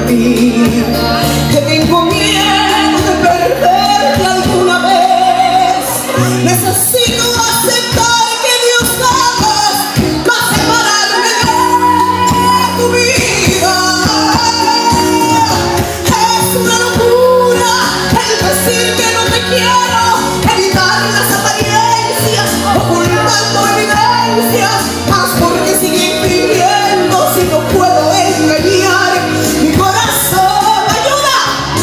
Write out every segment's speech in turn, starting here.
mí, que tengo miedo de perderte alguna vez. Necesito aceptar que Dios jamás va a separarme de tu vida. Es una locura el decir que no te quiero, evitar las apariencias, ocultando evidencias, más porque siguen fingiendo si no puedo engañar mi corazón. ¡Ayuda!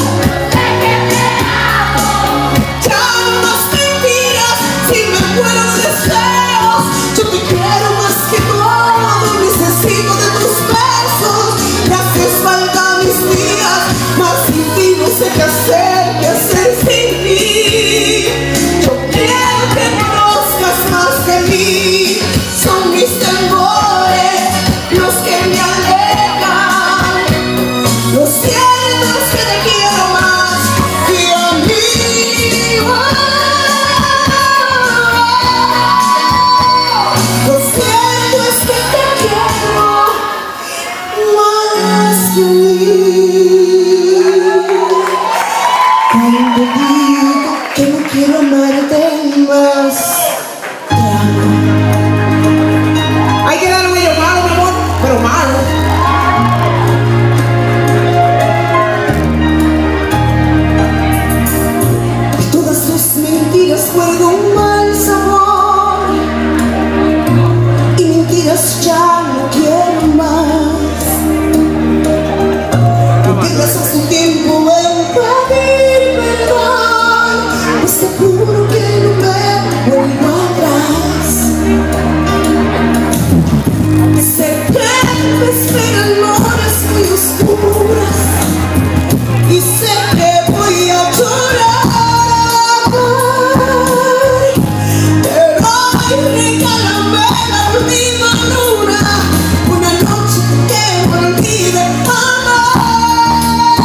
Ya no más mentiras, si me muero de deseos. Yo te quiero más que todo, necesito de tus besos. Me haces falta mis días, más sin ti no sé qué hacer sin ti. Yo quiero que conozcas más de mí. Son mis temores los que me alejan. Lo siento, es que te quiero más que a mí. Lo siento, es que te quiero más que a mí. Cuando digo que no quiero amarte más, te amo. Hay que darle medio malo, mi amor, pero malo. Y todas tus mentiras guardan un mal sabor, y mentiras ya no quiero más. No pierdas tu tiempo en pedir perdón, pues te juro que no me vuelvo atrás. Sé que me esperan horas muy oscuras y sé que voy a llorar, pero ay, regálame la última luna, una noche que me olvide jamás.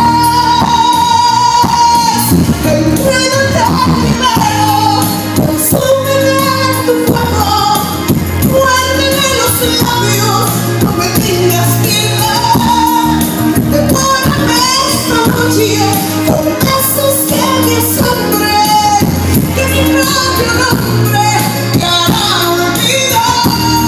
Enrédate primero, consúmeme en tu fuego, muérdeme los labios, no me tengas piedad. Devórame esta noche con besos que me asombré, que mi propio nombre te hará olvidar.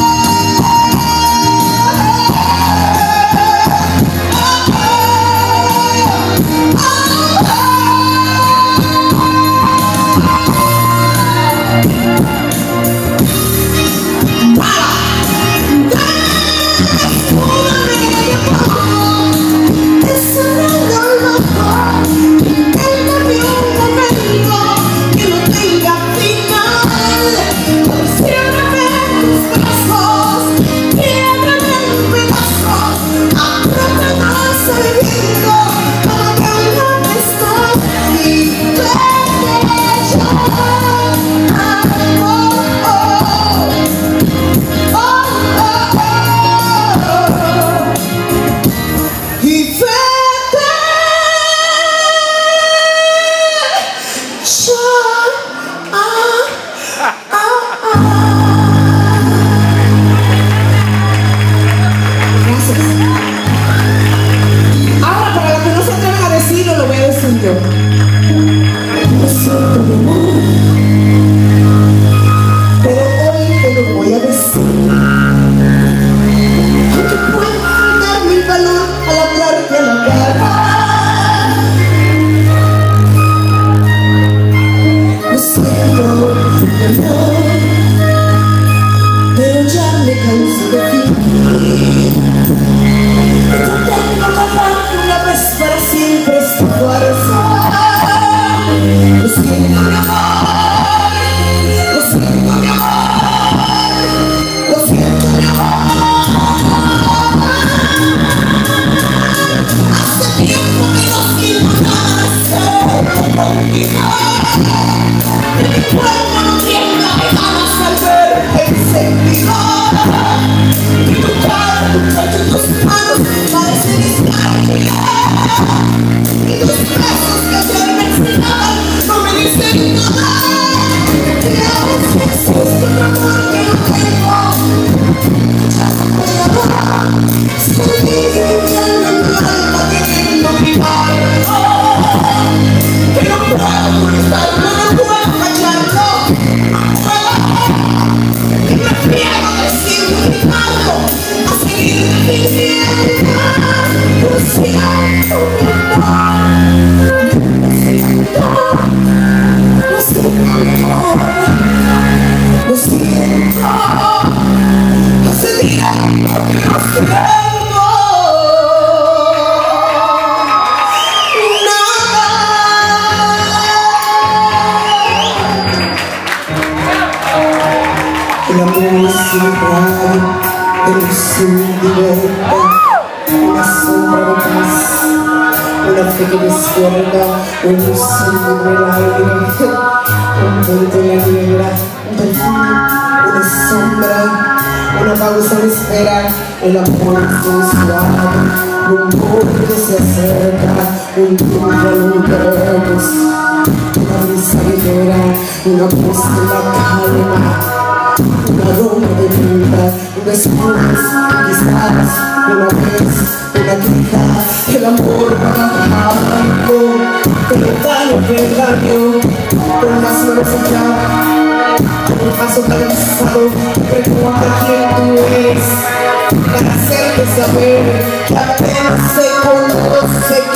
Ahora, para los que no se atreven a decirlo, lo voy a decir yo. Lo siento, mi amor, pero hoy te lo voy a decir. Aunque pueda faltarme el valor al hablarte a la cara. Lo siento, mi amor, pero ya me canso de fingir. Yo tengo que amarte una vez para siempre esta fuerza. Lo siento, mi amor, lo siento, mi amor, lo siento, mi amor. Hace tiempo que no quiero nada contigo. Mi cuerpo no tiene ganas al ver el sentido. Y tu cara, tu pecho y tus manos parecen estar. Y tus besos que ayer me explicaban no me dicen nada. Y a veces existe un amor que no tengo. Estoy viviendo en el alma que no Lo siento, hace días que nos queremos. El amor es un rayo de luz indirecta, una sombra de paz, una fe que despierta, un lucir en el aire, un viento en la niebla, un perfume, una sombra, una pausa de espera. El amor es un suave, un poco que se acerca, un truco en un lejos, una brisa ligera, una voz en la calma, un aroma de fruta, un después, quizás, una vez, una queja. El amor va bajando, con el daño, con las manos allá, con un paso cansado. Pregunta quién tú eres, para hacerte saber que apenas se conoce.